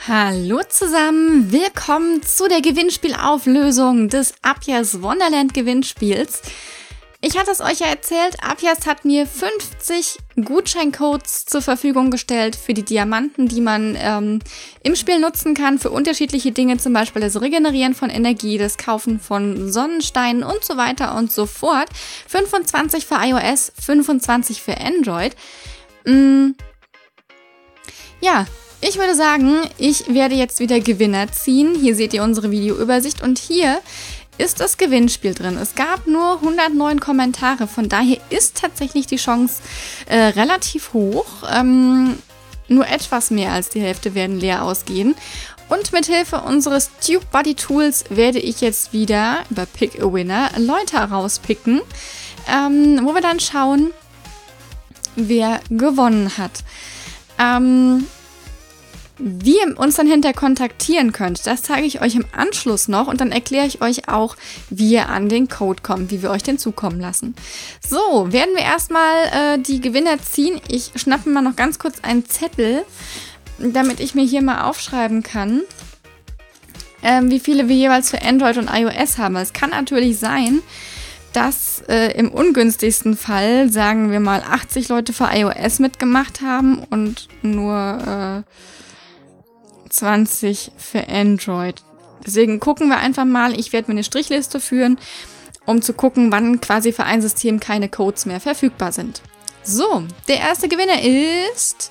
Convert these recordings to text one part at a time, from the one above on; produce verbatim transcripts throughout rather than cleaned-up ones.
Hallo zusammen, willkommen zu der Gewinnspielauflösung des Appias Wonderland Gewinnspiels. Ich hatte es euch ja erzählt, Appias hat mir fünfzig Gutscheincodes zur Verfügung gestellt für die Diamanten, die man ähm, im Spiel nutzen kann für unterschiedliche Dinge, zum Beispiel das Regenerieren von Energie, das Kaufen von Sonnensteinen und so weiter und so fort. fünfundzwanzig für iOS, fünfundzwanzig für Android. Mm. Ja, ich würde sagen, ich werde jetzt wieder Gewinner ziehen. Hier seht ihr unsere Videoübersicht und hier ist das Gewinnspiel drin. Es gab nur hundertneun Kommentare, von daher ist tatsächlich die Chance äh, relativ hoch. Ähm, nur etwas mehr als die Hälfte werden leer ausgehen. Und mit Hilfe unseres TubeBuddy-Tools werde ich jetzt wieder über Pick a Winner Leute rauspicken, ähm, wo wir dann schauen, wer gewonnen hat. Ähm... Wie ihr uns dann hinterher kontaktieren könnt, das zeige ich euch im Anschluss noch und dann erkläre ich euch auch, wie ihr an den Code kommt, wie wir euch den zukommen lassen. So, werden wir erstmal äh, die Gewinner ziehen. Ich schnappe mal noch ganz kurz einen Zettel, damit ich mir hier mal aufschreiben kann, ähm, wie viele wir jeweils für Android und iOS haben. Es kann natürlich sein, dass äh, im ungünstigsten Fall, sagen wir mal, achtzig Leute für iOS mitgemacht haben und nur äh, zwanzig für Android. Deswegen gucken wir einfach mal. Ich werde mir eine Strichliste führen, um zu gucken, wann quasi für ein System keine Codes mehr verfügbar sind. So, der erste Gewinner ist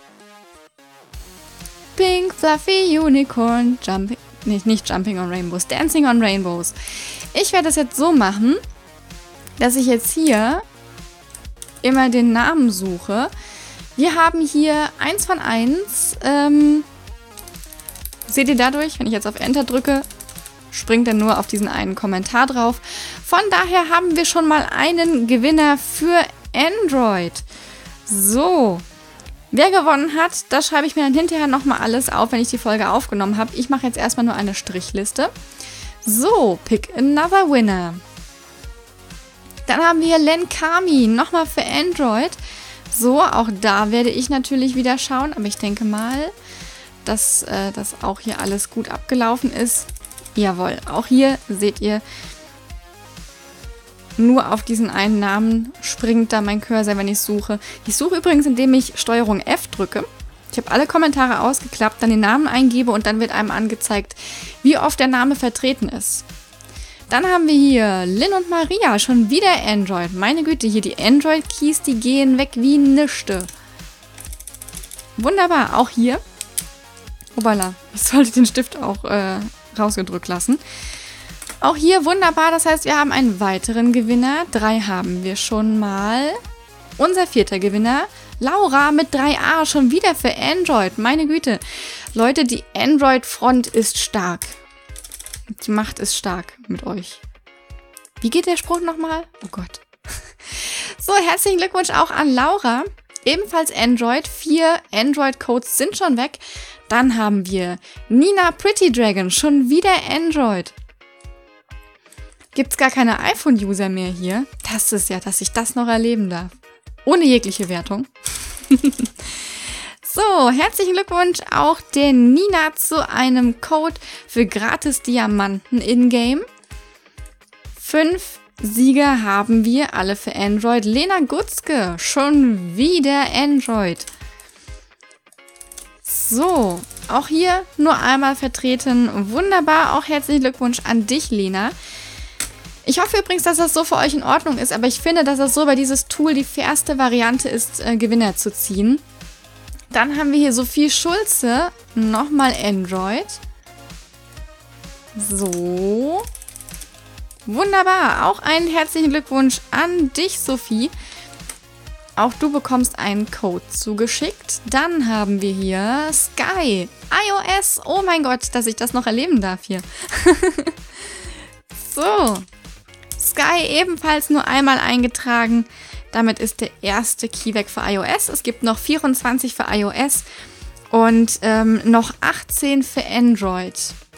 Pink Fluffy Unicorn Jumping, nicht, nicht Jumping on Rainbows, Dancing on Rainbows. Ich werde das jetzt so machen, dass ich jetzt hier immer den Namen suche. Wir haben hier eins von eins. Ähm, seht ihr dadurch, wenn ich jetzt auf Enter drücke, springt er nur auf diesen einen Kommentar drauf. Von daher haben wir schon mal einen Gewinner für Android. So, wer gewonnen hat, das schreibe ich mir dann hinterher nochmal alles auf, wenn ich die Folge aufgenommen habe. Ich mache jetzt erstmal nur eine Strichliste. So, pick another winner. Dann haben wir Len Kami, nochmal für Android. So, auch da werde ich natürlich wieder schauen, aber ich denke mal, dass äh, das auch hier alles gut abgelaufen ist. Jawohl, auch hier seht ihr, nur auf diesen einen Namen springt da mein Cursor, wenn ich suche. Ich suche übrigens, indem ich Steuerung F drücke. Ich habe alle Kommentare ausgeklappt, dann den Namen eingebe und dann wird einem angezeigt, wie oft der Name vertreten ist. Dann haben wir hier Lynn und Maria, schon wieder Android. Meine Güte, hier die Android-Keys, die gehen weg wie nischte. Wunderbar, auch hier. Obala, ich sollte den Stift auch äh, rausgedrückt lassen. Auch hier wunderbar, das heißt, wir haben einen weiteren Gewinner. Drei haben wir schon mal. Unser vierter Gewinner, Laura mit drei A, schon wieder für Android. Meine Güte, Leute, die Android-Front ist stark. Die Macht ist stark mit euch. Wie geht der Spruch nochmal? Oh Gott. So, herzlichen Glückwunsch auch an Laura. Ebenfalls Android. Vier Android-Codes sind schon weg. Dann haben wir Nina Pretty Dragon. Schon wieder Android. Gibt's gar keine iPhone-User mehr hier? Das ist ja, dass ich das noch erleben darf. Ohne jegliche Wertung. So, herzlichen Glückwunsch auch der Nina zu einem Code für gratis Diamanten in-game. Fünf Sieger haben wir, alle für Android. Lena Gutzke, schon wieder Android. So, auch hier nur einmal vertreten. Wunderbar, auch herzlichen Glückwunsch an dich, Lena. Ich hoffe übrigens, dass das so für euch in Ordnung ist, aber ich finde, dass das so bei dieses Tool die fairste Variante ist, äh, Gewinner zu ziehen. Dann haben wir hier Sophie Schulze, nochmal Android. So. Wunderbar, auch einen herzlichen Glückwunsch an dich, Sophie. Auch du bekommst einen Code zugeschickt. Dann haben wir hier Sky, iOS. Oh mein Gott, dass ich das noch erleben darf hier. So, Sky ebenfalls nur einmal eingetragen. Damit ist der erste Key weg für iOS. Es gibt noch vierundzwanzig für iOS und ähm, noch achtzehn für Android.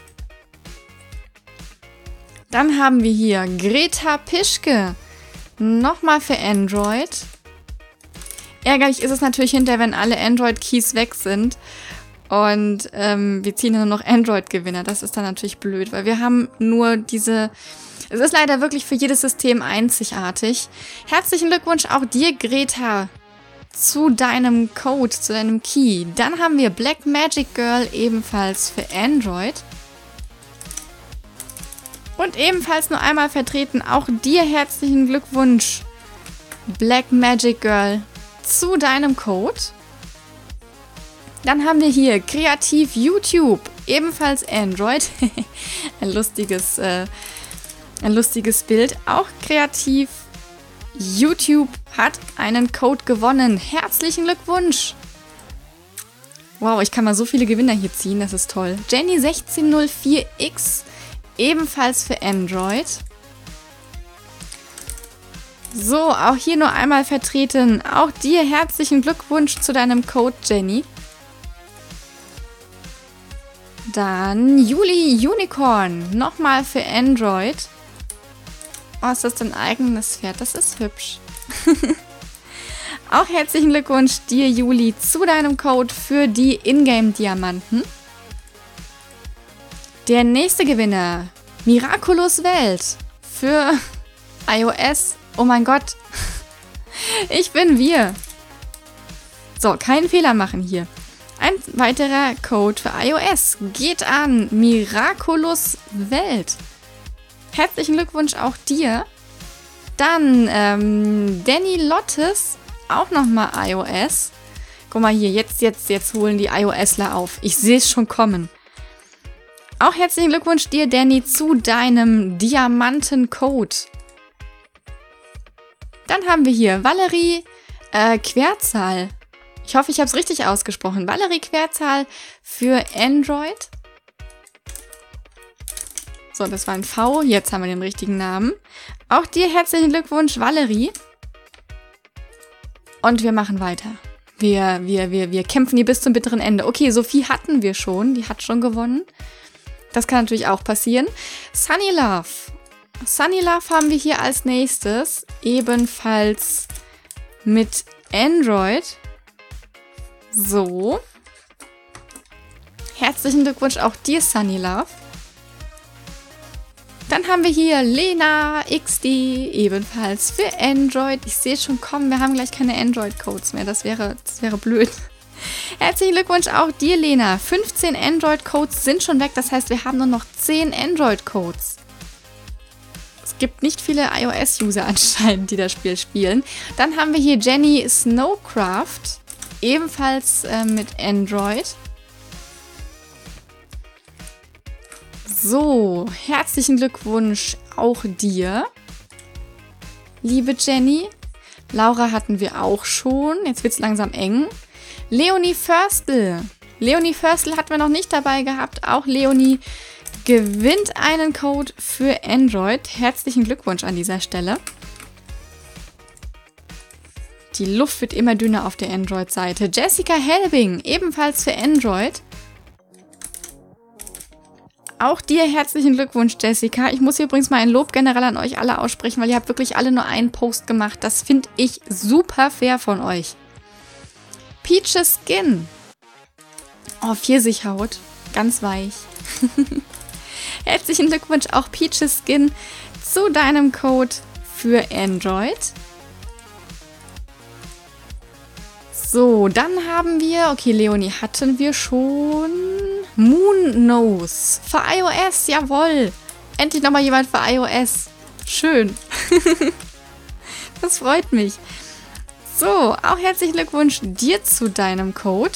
Dann haben wir hier Greta Pischke, nochmal für Android. Ärgerlich ist es natürlich hinterher, wenn alle Android-Keys weg sind Und ähm, wir ziehen nur noch Android-Gewinner. Das ist dann natürlich blöd, weil wir haben nur diese... Es ist leider wirklich für jedes System einzigartig. Herzlichen Glückwunsch auch dir, Greta, zu deinem Code, zu deinem Key. Dann haben wir Black Magic Girl, ebenfalls für Android. Und ebenfalls nur einmal vertreten, auch dir herzlichen Glückwunsch, Black Magic Girl, zu deinem Code. Dann haben wir hier Kreativ YouTube, ebenfalls Android. Ein lustiges, äh, ein lustiges Bild. Auch Kreativ YouTube hat einen Code gewonnen. Herzlichen Glückwunsch. Wow, ich kann mal so viele Gewinner hier ziehen, das ist toll. Jenny sechzehn null vier X, ebenfalls für Android. So, auch hier nur einmal vertreten. Auch dir herzlichen Glückwunsch zu deinem Code, Jenny. Dann Juli Unicorn, nochmal für Android. Oh, ist das dein eigenes Pferd? Das ist hübsch. Auch herzlichen Glückwunsch dir, Juli, zu deinem Code für die Ingame-Diamanten. Der nächste Gewinner, Miraculous Welt, für iOS. Oh mein Gott, ich bin wir. So, keinen Fehler machen hier. Ein weiterer Code für iOS geht an Miraculous Welt. Herzlichen Glückwunsch auch dir. Dann ähm, Danny Lottes, auch nochmal iOS. Guck mal hier, jetzt, jetzt, jetzt holen die iOSler auf. Ich sehe es schon kommen. Auch herzlichen Glückwunsch dir, Danny, zu deinem Diamanten-Code. Dann haben wir hier Valerie äh, Querzahl. Ich hoffe, ich habe es richtig ausgesprochen. Valerie Querzahl für Android. So, das war ein V. Jetzt haben wir den richtigen Namen. Auch dir herzlichen Glückwunsch, Valerie. Und wir machen weiter. Wir, wir, wir, wir kämpfen hier bis zum bitteren Ende. Okay, Sophie hatten wir schon. Die hat schon gewonnen. Das kann natürlich auch passieren. Sunny Love. Sunny Love haben wir hier als nächstes. Ebenfalls mit Android. So. Herzlichen Glückwunsch auch dir, Sunny Love. Dann haben wir hier Lena X D, ebenfalls für Android. Ich sehe schon kommen, wir haben gleich keine Android-Codes mehr. Das wäre, das wäre blöd. Herzlichen Glückwunsch auch dir, Lena. fünfzehn Android-Codes sind schon weg. Das heißt, wir haben nur noch zehn Android-Codes. Es gibt nicht viele iOS-User anscheinend, die das Spiel spielen. Dann haben wir hier Jenny Snowcraft, ebenfalls äh, mit Android. So, herzlichen Glückwunsch auch dir, liebe Jenny. Laura hatten wir auch schon. Jetzt wird es langsam eng. Leonie Förstel. Leonie Förstel hatten wir noch nicht dabei gehabt. Auch Leonie gewinnt einen Code für Android. Herzlichen Glückwunsch an dieser Stelle. Die Luft wird immer dünner auf der Android-Seite. Jessica Helbing, ebenfalls für Android. Auch dir herzlichen Glückwunsch, Jessica. Ich muss hier übrigens mal ein Lob generell an euch alle aussprechen, weil ihr habt wirklich alle nur einen Post gemacht. Das finde ich super fair von euch. Peaches Skin. Oh, Pfirsichhaut. Ganz weich. Herzlichen Glückwunsch auch Peaches Skin zu deinem Code für Android. So, dann haben wir, okay, Leonie hatten wir schon. Moon Nose für iOS, jawohl. Endlich nochmal jemand für iOS. Schön. Das freut mich. So, auch herzlichen Glückwunsch dir zu deinem Code.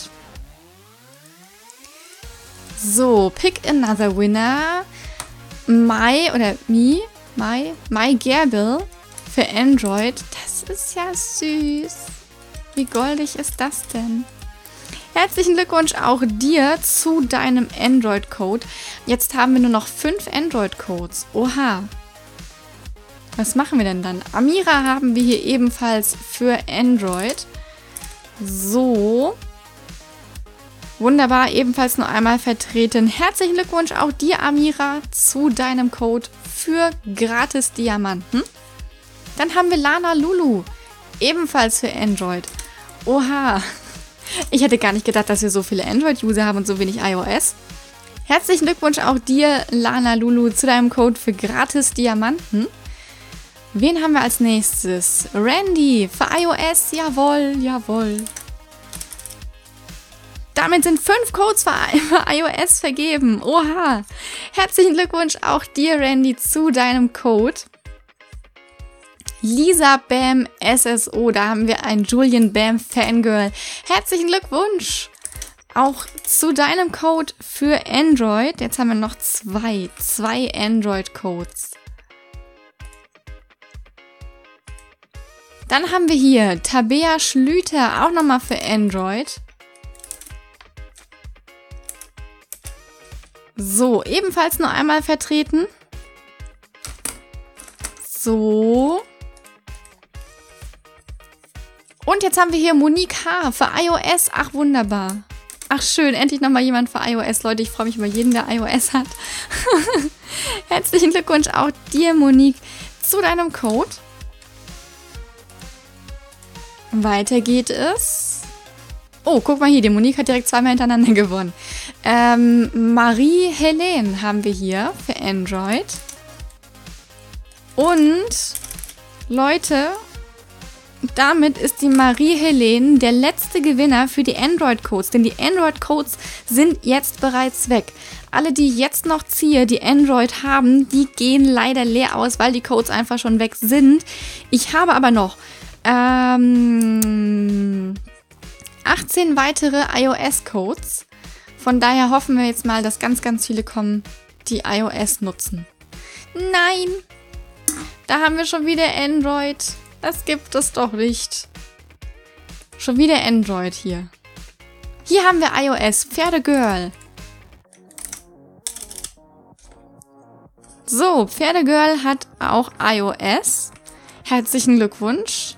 So, pick another winner. My oder me, my, my Gerbil für Android. Das ist ja süß. Wie goldig ist das denn? Herzlichen Glückwunsch auch dir zu deinem Android-Code. Jetzt haben wir nur noch fünf Android-Codes. Oha. Was machen wir denn dann? Amira haben wir hier ebenfalls für Android. So. Wunderbar, ebenfalls nur einmal vertreten. Herzlichen Glückwunsch auch dir, Amira, zu deinem Code für gratis Diamanten. Dann haben wir Lana Lulu, ebenfalls für Android. Oha. Ich hätte gar nicht gedacht, dass wir so viele Android-User haben und so wenig iOS. Herzlichen Glückwunsch auch dir, Lana Lulu, zu deinem Code für gratis Diamanten. Wen haben wir als nächstes? Randy für iOS. Jawohl, jawohl. Damit sind fünf Codes für iOS vergeben. Oha. Herzlichen Glückwunsch auch dir, Randy, zu deinem Code. Lisa Bam S S O, da haben wir ein Julian Bam Fangirl. Herzlichen Glückwunsch auch zu deinem Code für Android. Jetzt haben wir noch zwei, zwei Android-Codes. Dann haben wir hier Tabea Schlüter, auch nochmal für Android. So, ebenfalls nur einmal vertreten. So. Und jetzt haben wir hier Monique H. für iOS. Ach, wunderbar. Ach, schön. Endlich nochmal jemand für iOS. Leute, ich freue mich über jeden, der iOS hat. Herzlichen Glückwunsch auch dir, Monique, zu deinem Code. Weiter geht es. Oh, guck mal hier. Die Monique hat direkt zweimal hintereinander gewonnen. Ähm, Marie-Helene haben wir hier für Android. Und, Leute, damit ist die Marie-Helene der letzte Gewinner für die Android-Codes. Denn die Android-Codes sind jetzt bereits weg. Alle, die jetzt noch ziehe, die Android haben, die gehen leider leer aus, weil die Codes einfach schon weg sind. Ich habe aber noch ähm, achtzehn weitere iOS-Codes. Von daher hoffen wir jetzt mal, dass ganz, ganz viele kommen, die iOS nutzen. Nein! Da haben wir schon wieder Android. Das gibt es doch nicht. Schon wieder Android hier. Hier haben wir iOS. Pferdegirl. So, Pferdegirl hat auch iOS. Herzlichen Glückwunsch.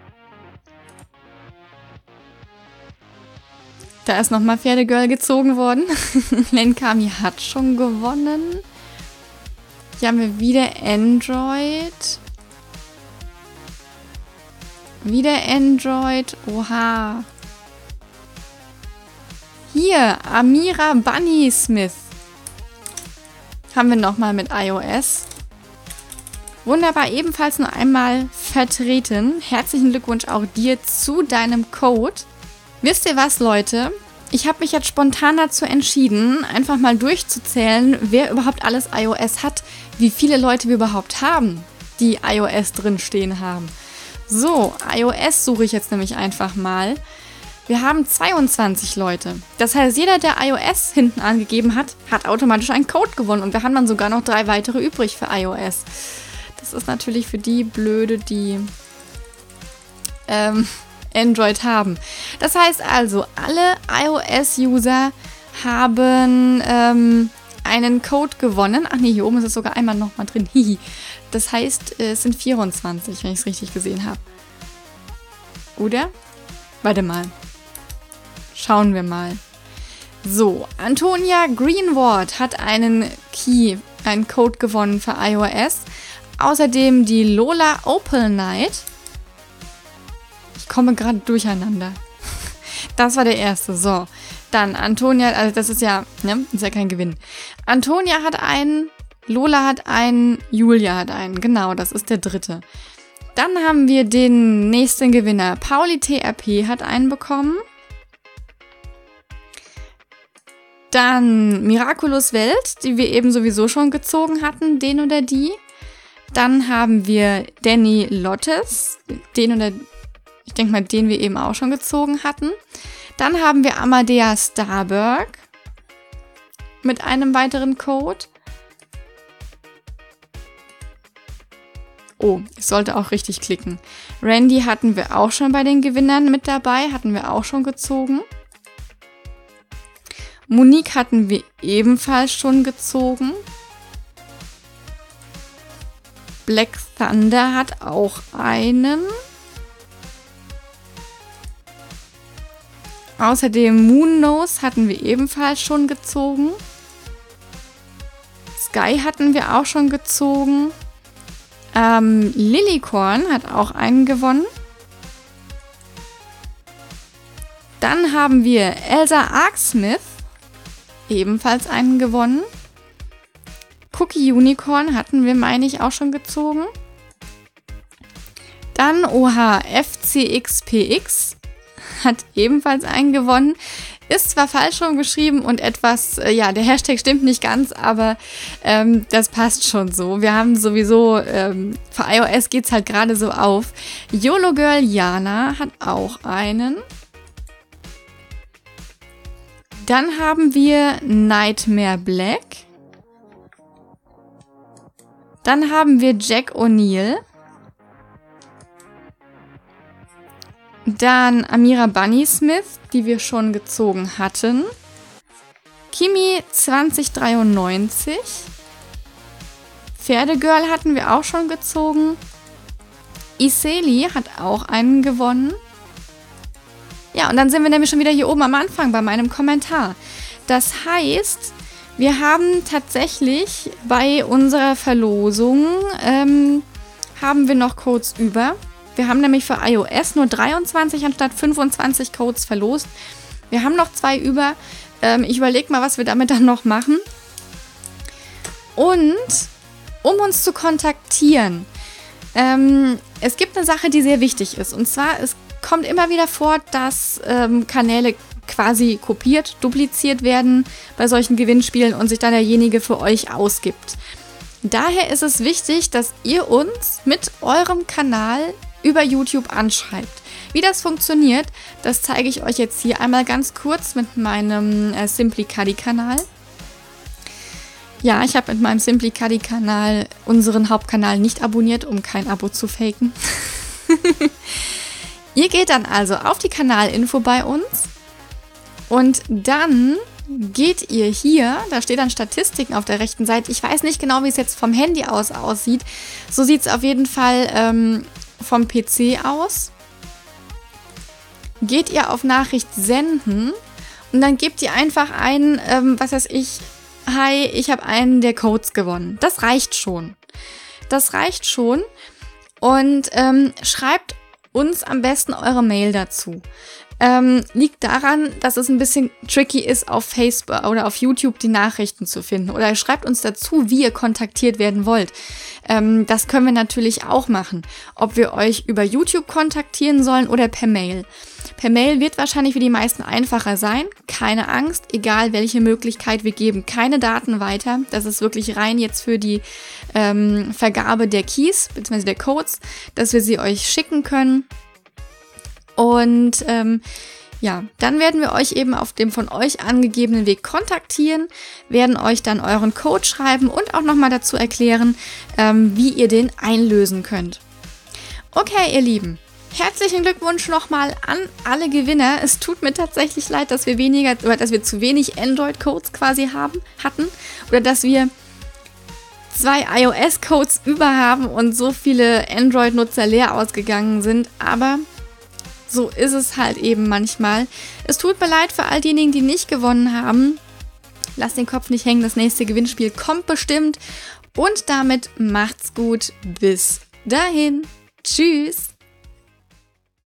Da ist nochmal Pferdegirl gezogen worden. Lenkami hat schon gewonnen. Hier haben wir wieder Android. Wieder Android. Oha. Hier, Amira Bunny Smith. Haben wir nochmal mit iOS. Wunderbar, ebenfalls nur einmal vertreten. Herzlichen Glückwunsch auch dir zu deinem Code. Wisst ihr was, Leute? Ich habe mich jetzt spontan dazu entschieden, einfach mal durchzuzählen, wer überhaupt alles iOS hat, wie viele Leute wir überhaupt haben, die iOS drinstehen haben. So, iOS suche ich jetzt nämlich einfach mal. Wir haben zweiundzwanzig Leute. Das heißt, jeder, der iOS hinten angegeben hat, hat automatisch einen Code gewonnen. Und wir haben dann sogar noch drei weitere übrig für iOS. Das ist natürlich für die Blöde, die ähm, Android haben. Das heißt also, alle iOS-User haben ähm, einen Code gewonnen. Ach nee, hier oben ist es sogar einmal nochmal drin. Hihi. Das heißt, es sind vierundzwanzig, wenn ich es richtig gesehen habe. Oder? Warte mal. Schauen wir mal. So, Antonia Greenwald hat einen Key, einen Code gewonnen für iOS. Außerdem die Lola Opal Knight. Ich komme gerade durcheinander. Das war der erste. So, dann Antonia, also das ist ja, ne, ist ja kein Gewinn. Antonia hat einen, Lola hat einen, Julia hat einen. Genau, das ist der dritte. Dann haben wir den nächsten Gewinner. Pauli T R P hat einen bekommen. Dann Miraculous Welt, die wir eben sowieso schon gezogen hatten, den oder die. Dann haben wir Danny Lottes, den oder, ich denke mal, den wir eben auch schon gezogen hatten. Dann haben wir Amadea Starberg mit einem weiteren Code. Oh, ich sollte auch richtig klicken. Randy hatten wir auch schon bei den Gewinnern mit dabei, hatten wir auch schon gezogen. Monique hatten wir ebenfalls schon gezogen. Black Thunder hat auch einen. Außerdem Moonnose hatten wir ebenfalls schon gezogen. Sky hatten wir auch schon gezogen. Ähm, Lilicorn hat auch einen gewonnen. Dann haben wir Elsa Arksmith, ebenfalls einen gewonnen. Cookie Unicorn hatten wir, meine ich, auch schon gezogen. Dann O H F C X P X hat ebenfalls einen gewonnen. Ist zwar falsch rumgeschrieben und etwas, äh, ja, der Hashtag stimmt nicht ganz, aber ähm, das passt schon so. Wir haben sowieso, ähm, für iOS geht es halt gerade so auf. YOLO Girl Jana hat auch einen. Dann haben wir Nightmare Black. Dann haben wir Jack O'Neill. Dann Amira Bunny Smith, die wir schon gezogen hatten. Kimi zwanzig dreiundneunzig. Pferdegirl hatten wir auch schon gezogen. Iseli hat auch einen gewonnen. Ja, und dann sind wir nämlich schon wieder hier oben am Anfang bei meinem Kommentar. Das heißt, wir haben tatsächlich bei unserer Verlosung, ähm, haben wir noch Codes über. Wir haben nämlich für iOS nur dreiundzwanzig anstatt fünfundzwanzig Codes verlost. Wir haben noch zwei über. Ähm, ich überlege mal, was wir damit dann noch machen. Und um uns zu kontaktieren, ähm, es gibt eine Sache, die sehr wichtig ist. Und zwar, es kommt immer wieder vor, dass ähm, Kanäle quasi kopiert, dupliziert werden bei solchen Gewinnspielen und sich dann derjenige für euch ausgibt. Daher ist es wichtig, dass ihr uns mit eurem Kanal über YouTube anschreibt. Wie das funktioniert, das zeige ich euch jetzt hier einmal ganz kurz mit meinem äh, SimplyCuddy-Kanal. Ja, ich habe mit meinem SimplyCuddy-Kanal unseren Hauptkanal nicht abonniert, um kein Abo zu faken. Ihr geht dann also auf die Kanalinfo bei uns und dann geht ihr hier, da steht dann Statistiken auf der rechten Seite. Ich weiß nicht genau, wie es jetzt vom Handy aus aussieht. So sieht es auf jeden Fall ähm, vom P C aus. Geht ihr auf Nachricht senden und dann gebt ihr einfach ein, ähm, was weiß ich, hi, ich habe einen der Codes gewonnen. Das reicht schon. Das reicht schon und ähm, schreibt uns am besten eure Mail dazu. Ähm, liegt daran, dass es ein bisschen tricky ist, auf Facebook oder auf YouTube die Nachrichten zu finden. Oder schreibt uns dazu, wie ihr kontaktiert werden wollt. Ähm, das können wir natürlich auch machen. Ob wir euch über YouTube kontaktieren sollen oder per Mail. Per Mail wird wahrscheinlich für die meisten einfacher sein. Keine Angst, egal welche Möglichkeit, wir geben keine Daten weiter. Das ist wirklich rein jetzt für die ähm, Vergabe der Keys bzw. der Codes, dass wir sie euch schicken können. Und ähm, ja, dann werden wir euch eben auf dem von euch angegebenen Weg kontaktieren, werden euch dann euren Code schreiben und auch nochmal dazu erklären, ähm, wie ihr den einlösen könnt. Okay, ihr Lieben, herzlichen Glückwunsch nochmal an alle Gewinner. Es tut mir tatsächlich leid, dass wir weniger oder dass wir zu wenig Android-Codes quasi haben, hatten oder dass wir zwei iOS-Codes über haben und so viele Android-Nutzer leer ausgegangen sind, aber so ist es halt eben manchmal. Es tut mir leid für all diejenigen, die nicht gewonnen haben. Lasst den Kopf nicht hängen, das nächste Gewinnspiel kommt bestimmt. Und damit macht's gut. Bis dahin. Tschüss.